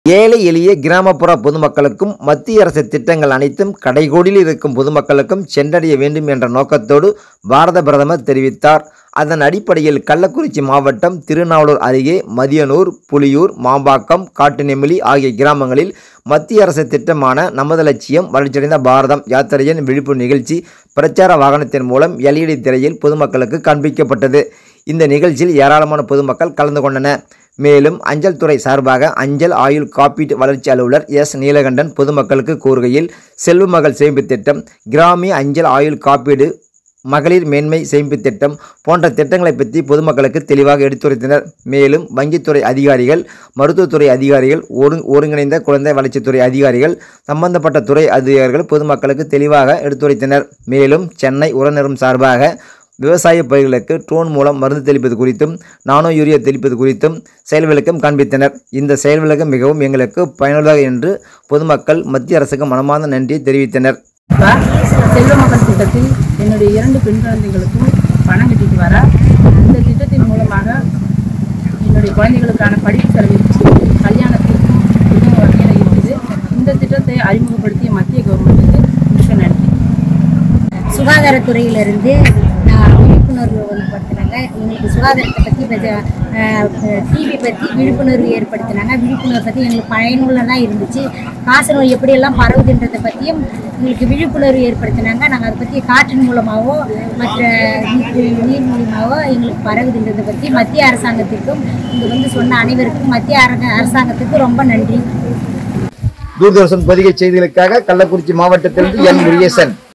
ஏழை எளிய கிராமப்புற பொதுமக்களுக்கும் மத்திய அரசு திட்டங்கள் அனைத்தும் கடைகோடியில் இருக்கும் பொதுமக்களுக்கும் சென்றடைய வேண்டும் என்ற நோக்கத்தோடு பாரத பிரதமர் தெரிவித்தார். அதன் அடிப்படையில் கள்ளக்குறிச்சி மாவட்டம் திருநாவலூர் அருகே மதியனூர், புலியூர், மாம்பாக்கம், காட்டுநெமிலி ஆகிய கிராமங்களில் மத்திய அரசு திட்டமான நமது லட்சியம் வளர்ச்சியடைந்த பாரதம் யாத்திரையின் விழிப்புணர்வு நிகழ்ச்சி பிரச்சார வாகனத்தின் மூலம் LED திரையில் பொதுமக்களுக்கு காண்பிக்கப்பட்டது. இந்த நிகழ்ச்சியில் ஏராளமான பொதுமக்கள் கலந்து கொண்டனர். மேலும் அஞ்சல் துறை சார்பாக அஞ்சல் ஆயுள் காப்பீட்டு வளர்ச்சி அலுவலர் எஸ். நீலகண்டன் பொதுமக்களுக்கு கூறுகையில், செல்வ மகள் சேமிப்பு திட்டம், கிராமிய அஞ்சல் ஆயுள் காப்பீடு, மகளிர் மேன்மை சேமிப்பு திட்டம் போன்ற திட்டங்களை பற்றி பொதுமக்களுக்கு தெளிவாக எடுத்துரைத்தனர். மேலும் வங்கித்துறை அதிகாரிகள், மருத்துவத்துறை அதிகாரிகள், ஒருங்கிணைந்த குழந்தை வளர்ச்சித்துறை அதிகாரிகள், சம்பந்தப்பட்ட துறை அதிகாரிகள் பொதுமக்களுக்கு தெளிவாக எடுத்துரைத்தனர். மேலும் சென்னை உரநிறுவனம் சார்பாக விவசாய பயிர்களுக்கு ட்ரோன் மூலம் மருந்து தெளிப்பது குறித்தும், நானோ யூரியா தெளிப்பது குறித்தும் செயல் விளக்கம் காண்பித்தனர். இந்த செயல் விளக்கம் மிகவும் எங்களுக்கு பயனுள்ளதாக என்று பொதுமக்கள் மத்திய அரசுக்கு மனமார்ந்த நன்றியை தெரிவித்தனர். செல்வ மகள் திட்டத்தில் என்னுடைய 2 பெண் குழந்தைகளுக்கும் பணம் கட்டிட்டு வர, இந்த திட்டத்தின் மூலமாக என்னுடைய குழந்தைகளுக்கான படிப்பு செலவிற்கு, கல்யாணத்திற்கும் மிகவும் வகையில் இருக்குது. இந்த திட்டத்தை அறிமுகப்படுத்திய மத்திய கவர்மெண்ட்டுக்கு மிக்க நன்றி. சுகாதாரத்துறையிலிருந்து விழிப்புணர்வு படுத்தினாங்க. எங்களுக்கு சுகாதாரத்தை பற்றி டிவி பற்றி விழிப்புணர்வு ஏற்படுத்தினாங்க. விழிப்புணர்வு பற்றி எங்களுக்கு பயனுள்ளதாக இருந்துச்சு. காசநோய் எப்படியெல்லாம் பரவுதுன்றதை பற்றியும் எங்களுக்கு விழிப்புணர்வு ஏற்படுத்தினாங்க. நாங்கள் அதை பற்றி காற்றின் மூலமாகவோ மற்ற நீர் மூலமாகவோ எங்களுக்கு பரவுதுன்றதை பற்றி மத்திய அரசாங்கத்திற்கும் இங்கே சொன்ன அனைவருக்கும் மத்திய அரசாங்கத்துக்கும் ரொம்ப நன்றி. தூர்தர்ஷன் பதிகை செய்திகளுக்காக கள்ளக்குறிச்சி மாவட்டத்திலிருந்து என். முருகேசன்.